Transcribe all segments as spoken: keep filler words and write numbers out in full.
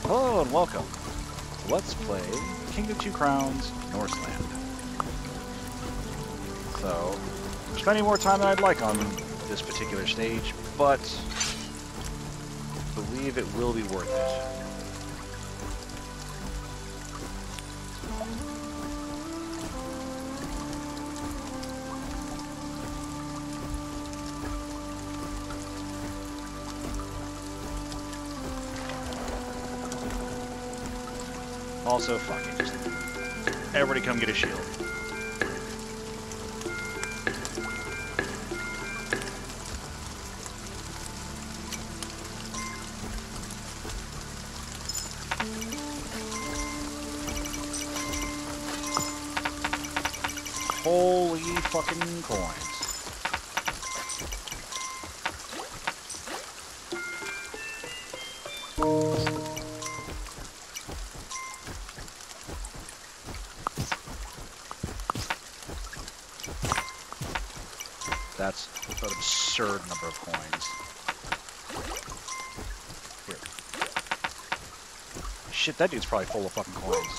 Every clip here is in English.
Hello and welcome to Let's Play King of Two Crowns, Norse Land. So, we're spending more time than I'd like on this particular stage, but I believe it will be worth it. Also, fuck it. Just everybody come get a shield. Holy fucking coins. That's an absurd number of coins. Here. Shit, that dude's probably full of fucking coins.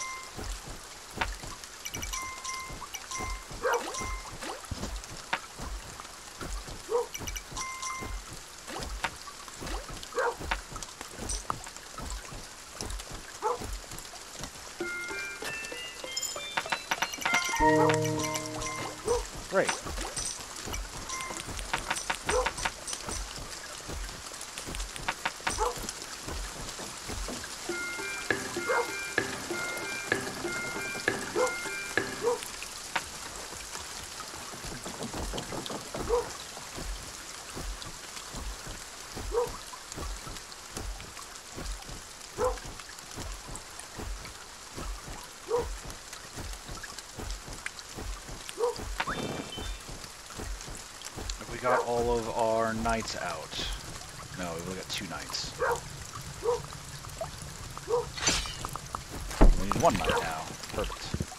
Great. We got all of our knights out. No, we only got two knights. We need one knight now. Perfect.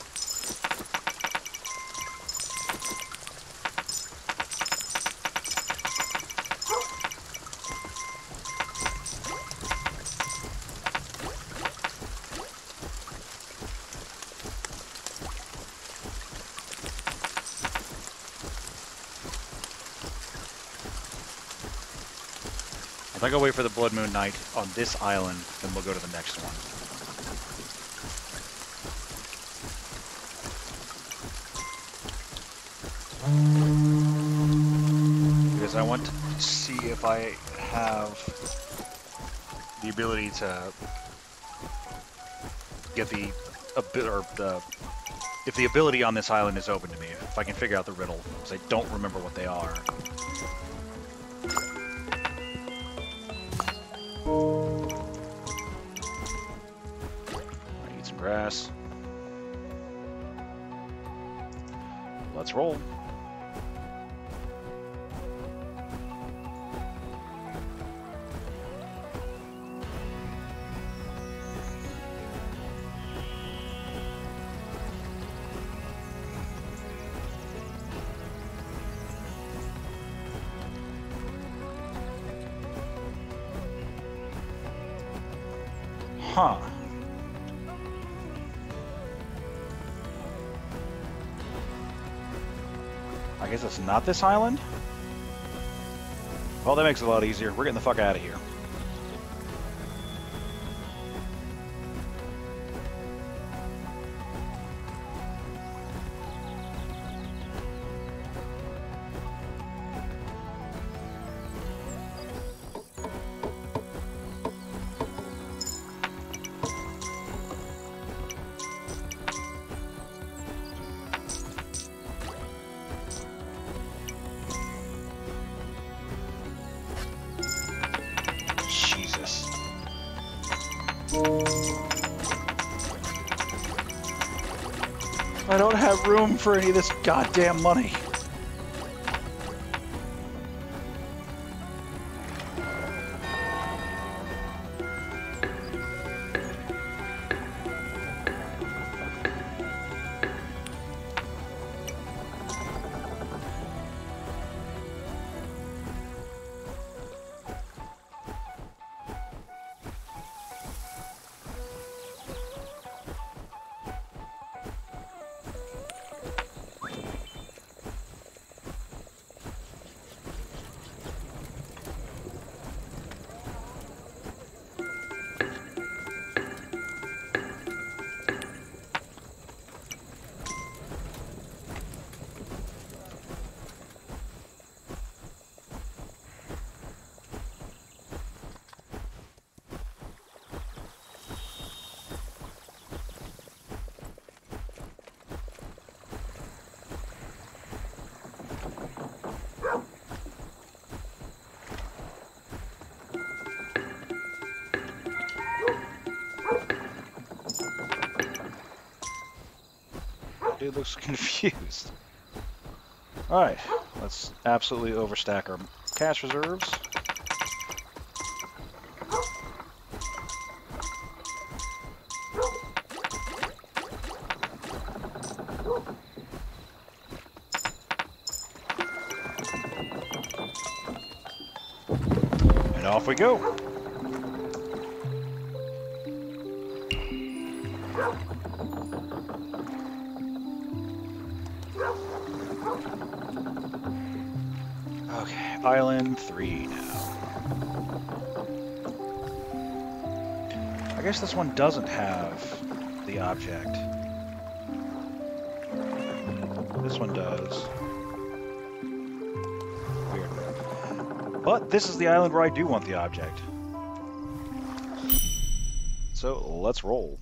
I think I'll wait for the Blood Moon Knight on this island, then we'll go to the next one. Because I want to see if I have the ability to get the a bit or the if the ability on this island is open to me. If I can figure out the riddle, because I don't remember what they are. Grass. Let's roll. Huh. I guess it's not this island? Well, that makes it a lot easier. We're getting the fuck out of here. I don't have room for any of this goddamn money. That dude looks confused. Alright, let's absolutely overstack our cash reserves. And off we go. Okay, island three now. I guess this one doesn't have the object. This one does. Weird. But this is the island where I do want the object. So let's roll.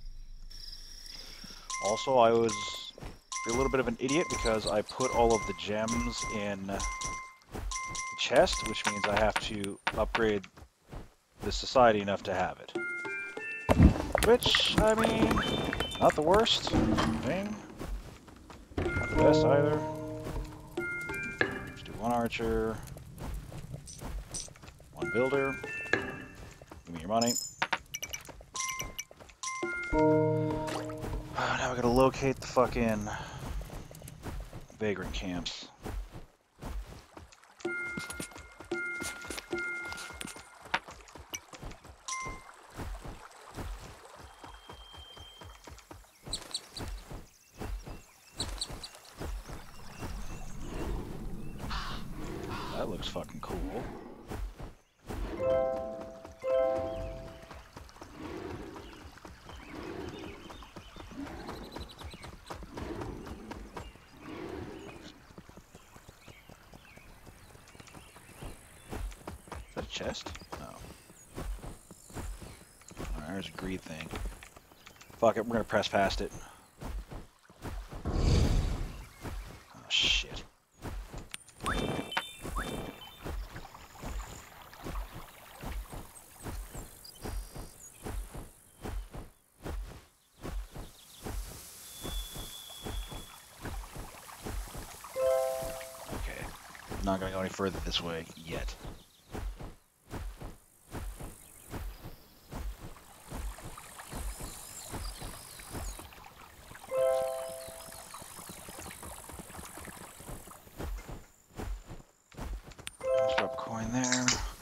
Also, I was a little bit of an idiot because I put all of the gems in the chest, which means I have to upgrade the society enough to have it. Which, I mean, not the worst thing. Not the best either. Let's do one archer, one builder. Give me your money. Now we gotta locate the fucking vagrant camps. That looks fucking cool. Chest? No. Alright, there's a greed thing. Fuck it, we're gonna press past it. Oh, shit. Okay. I'm not gonna go any further this way yet. Coin there.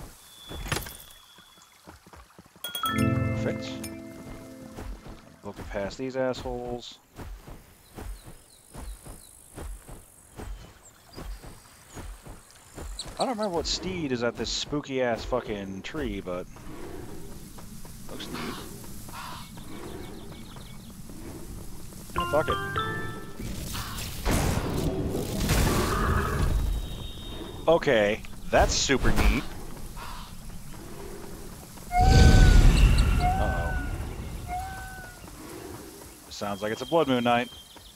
Perfect. Look past these assholes. I don't remember what steed is at this spooky ass fucking tree, but looks neat. Oh, fuck it. Okay. That's super neat. Uh-oh. Sounds like it's a blood moon night.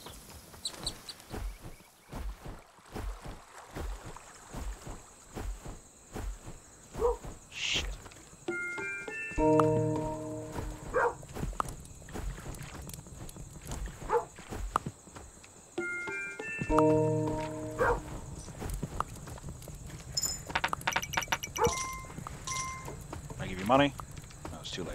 Shit. Money? No, it's too late.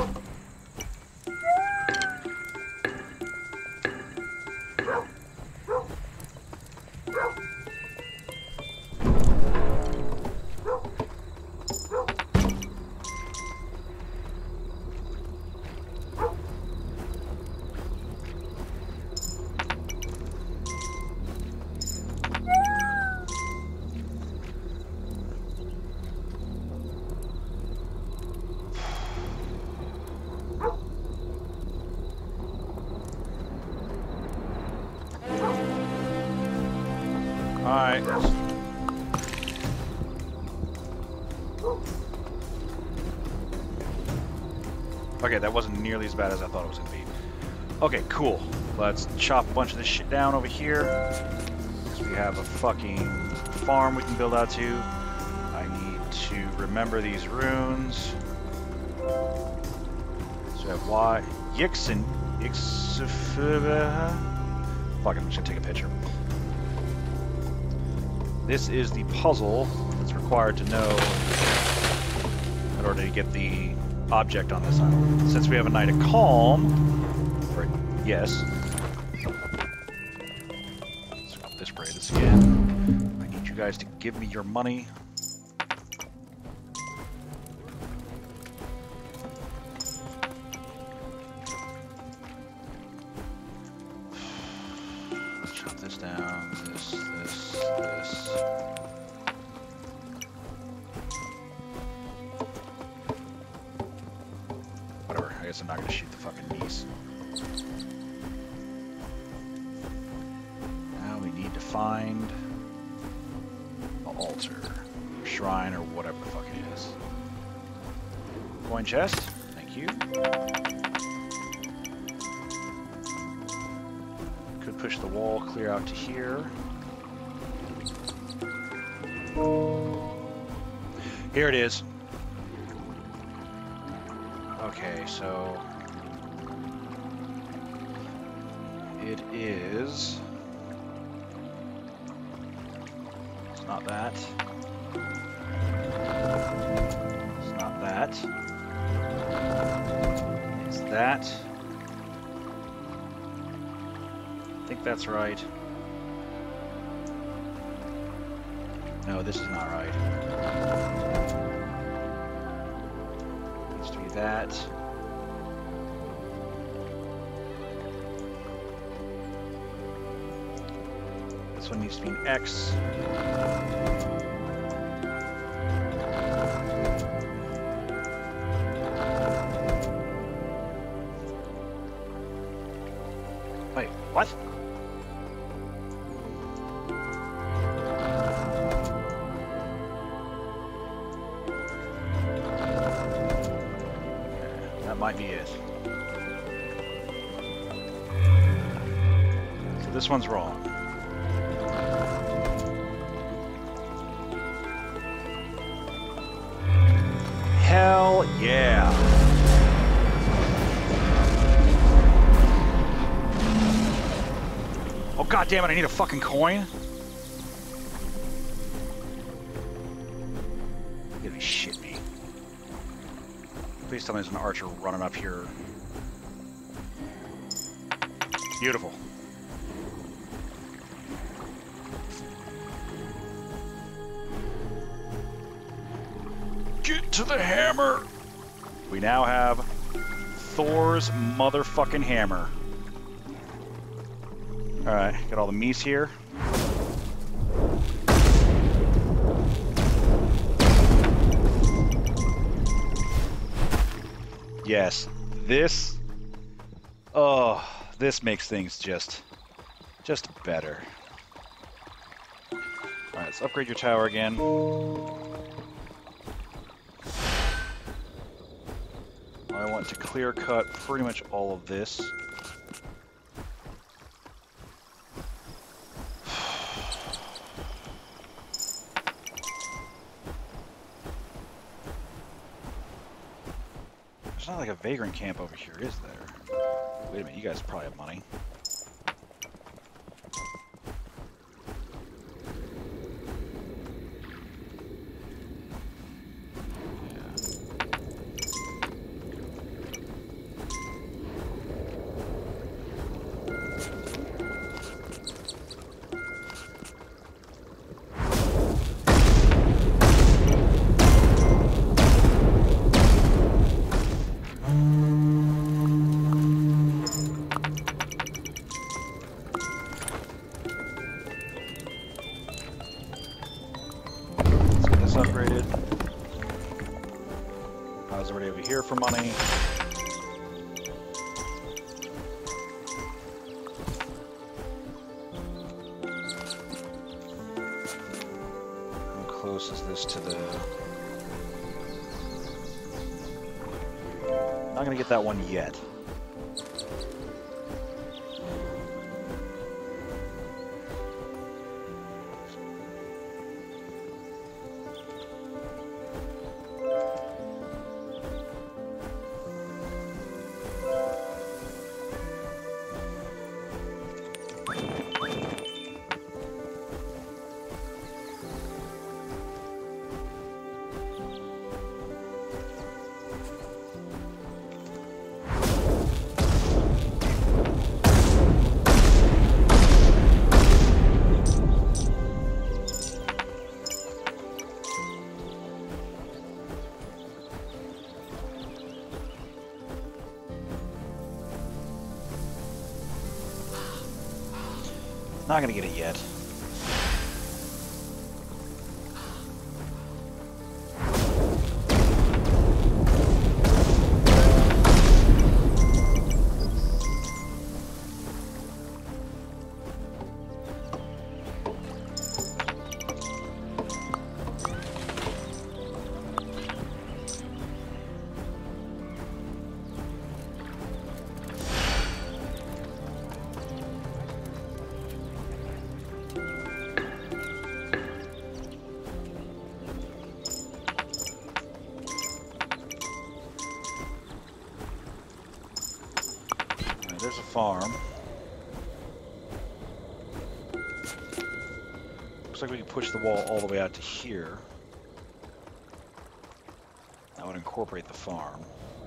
Alright. Okay, that wasn't nearly as bad as I thought it was going to be. Okay, cool. Let's chop a bunch of this shit down over here. Because we have a fucking farm we can build out to. I need to remember these runes. So I have Y. Yixin. Yixifura. Fuck it, I'm just gonna take a picture. This is the puzzle that's required to know in order to get the object on this island. Since we have a night of calm, or yes. Let's go this spray this again. I need you guys to give me your money. Let's chop this down. This, this, this. Whatever. I guess I'm not gonna shoot the fucking geese. Now we need to find the altar, or shrine, or whatever the fuck it is. Coin chest. Thank you. Could push the wall clear out to here. Here it is. Okay, so it is. It's not that. It's not that. It's that. I think that's right. No, this is not right. It needs to be that. This one needs to be an X. Wait, what? That might be it. So this one's wrong. Hell yeah. Oh god damn it, I need a fucking coin. You gotta be shitting me. Please tell me there's an archer running up here. Beautiful. Get to the hammer! We now have Thor's motherfucking hammer. Alright, got all the meese here. Yes, this, oh, this makes things just, just better. All right, let's upgrade your tower again. I want to clear cut pretty much all of this. There's not like a vagrant camp over here, is there? Wait a minute, you guys probably have money. Upgraded. I was already over here for money. How close is this to the... Not gonna get that one yet. Not gonna get it yet. There's a farm. Looks like we can push the wall all the way out to here. That would incorporate the farm.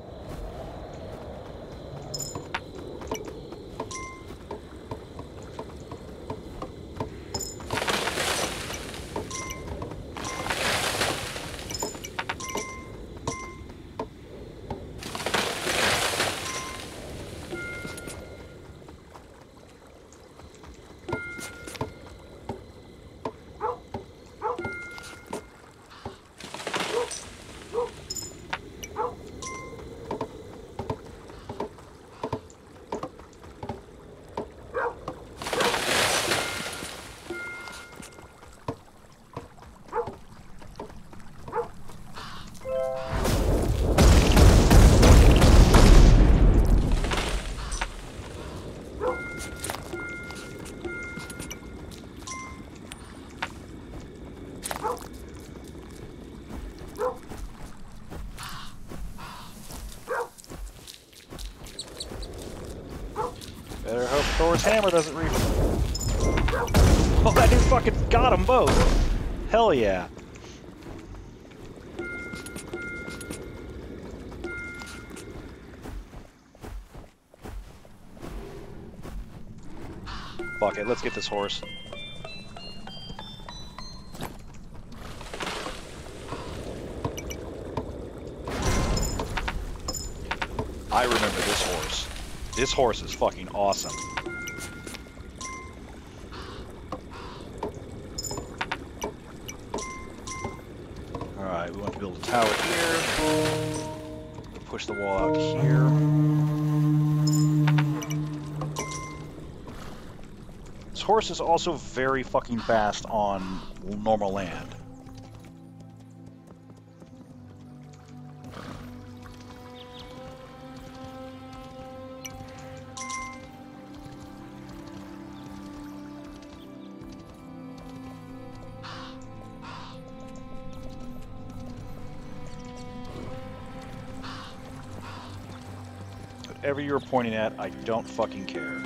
Better hope Thor's hammer doesn't reach. Oh, that dude fucking got them both. Hell yeah. Fuck it, let's get this horse. I remember this horse. This horse is fucking awesome. Alright, we want to build a tower here. Push the wall out to here. This horse is also very fucking fast on normal land. Whatever you're pointing at, I don't fucking care.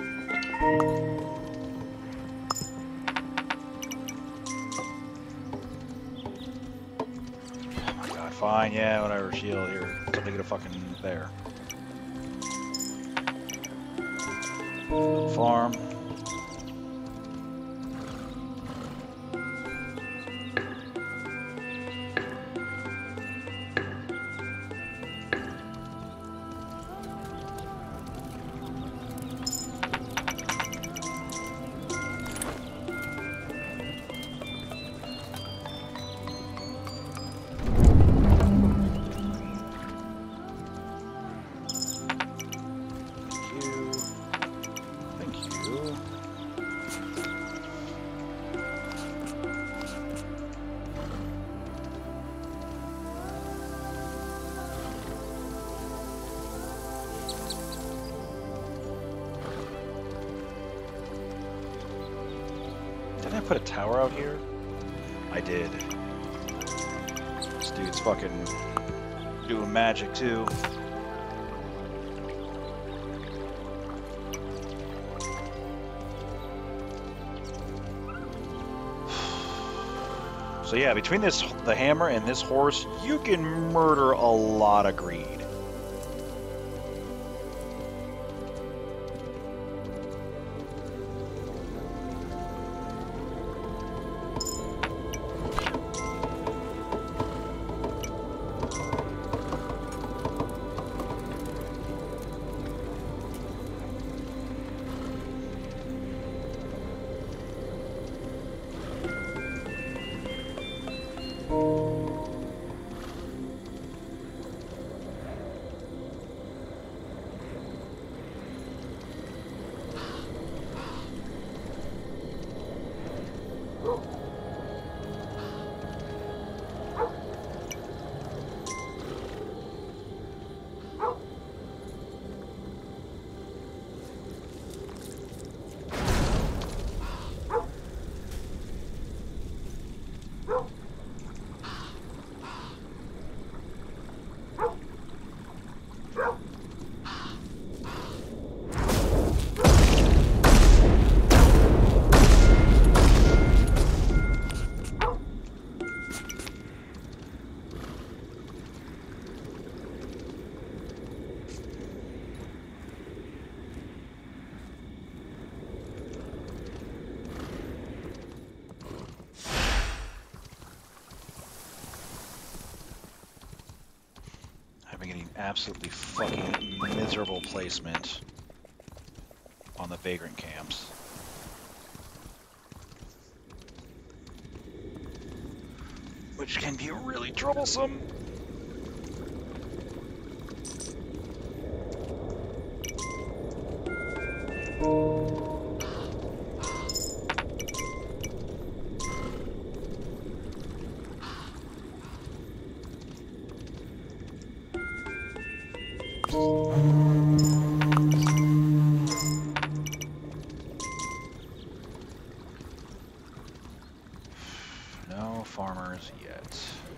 Oh my god, fine, yeah, whatever, shield here. Something get a fucking there. Little farm. Did I put a tower out here? I did. This dude's fucking doing magic too. So yeah, between this, the hammer and this horse, you can murder a lot of greed. absolutely fucking miserable placement on the vagrant camps. Which can be really troublesome. No farmers yet.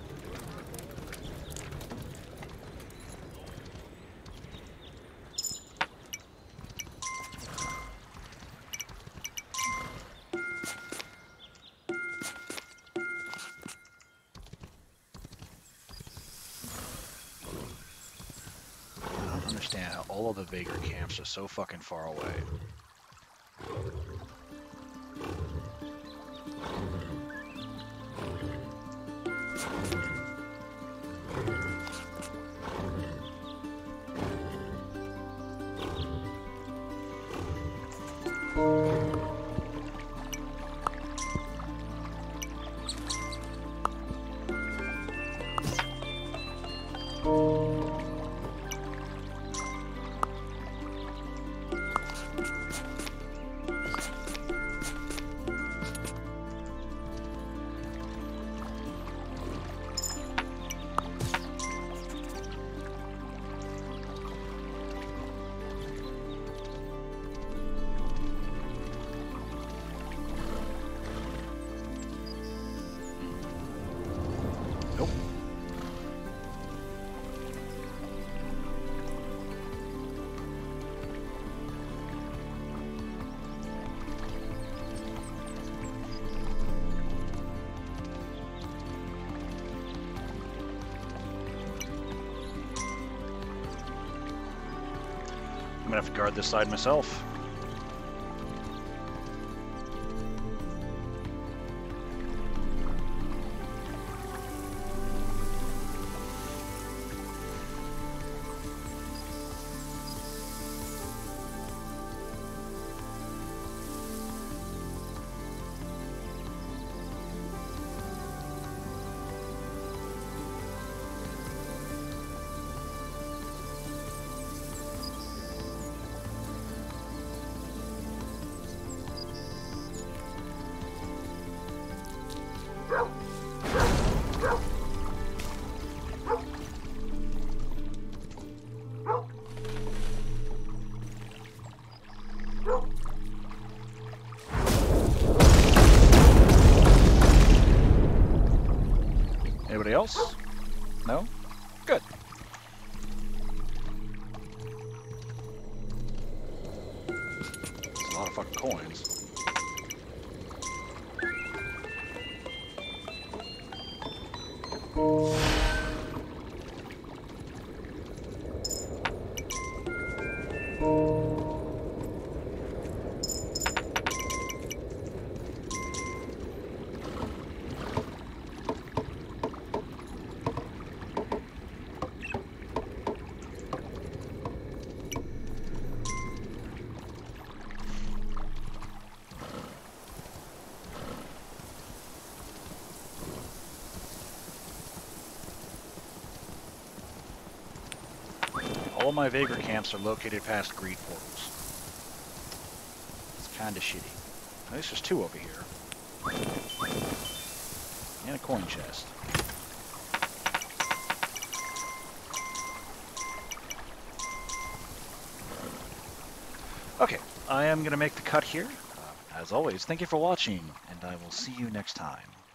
I don't understand how all of the vagrant camps are so fucking far away. Nope. I'm gonna have to guard this side myself. Anybody else? No? Good. That's a lot of fucking coins. All my vagrant camps are located past greed portals. It's kinda shitty. At least there's two over here. And a coin chest. Okay, I am gonna make the cut here. Uh, as always, thank you for watching, and I will see you next time.